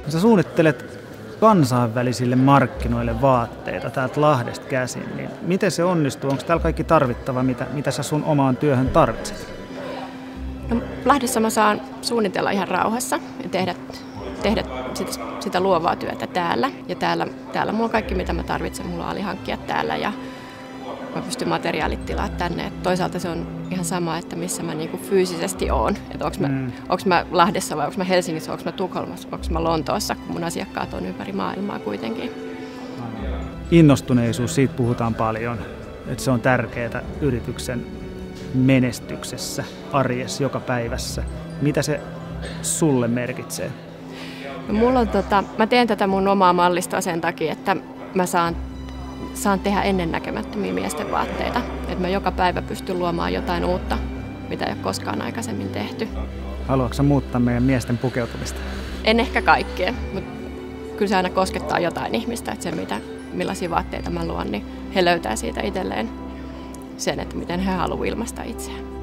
Sä suunnittelet kansainvälisille markkinoille vaatteita täältä Lahdesta käsin, niin miten se onnistuu? Onko täällä kaikki tarvittava, mitä sä sun omaan työhön tarvitset? No, Lahdessa mä saan suunnitella ihan rauhassa ja tehdä sitä luovaa työtä täällä. Ja täällä mulla on kaikki, mitä mä tarvitsen. Mulla on alihankkijat täällä ja mä pystyn materiaalit tilaa tänne. Et toisaalta se on ihan sama, että missä mä niinku fyysisesti oon. Että onko mä Lahdessa vai onko mä Helsingissä, onko mä Tukholmassa, onko mä Lontoossa, kun mun asiakkaat on ympäri maailmaa kuitenkin. Innostuneisuus, siitä puhutaan paljon, että se on tärkeää yrityksen menestyksessä, arjessa, joka päivässä. Mitä se sulle merkitsee? No, mä teen tätä mun omaa mallistoa sen takia, että mä saan tehdä ennennäkemättömiä miesten vaatteita. Että mä joka päivä pystyn luomaan jotain uutta, mitä ei ole koskaan aikaisemmin tehty. Haluatko sä muuttaa meidän miesten pukeutumista? En ehkä kaikkea, mutta kyllä se aina koskettaa jotain ihmistä. Että se, millaisia vaatteita mä luon, niin he löytää siitä itselleen sen, että miten he haluavat ilmaista itseään.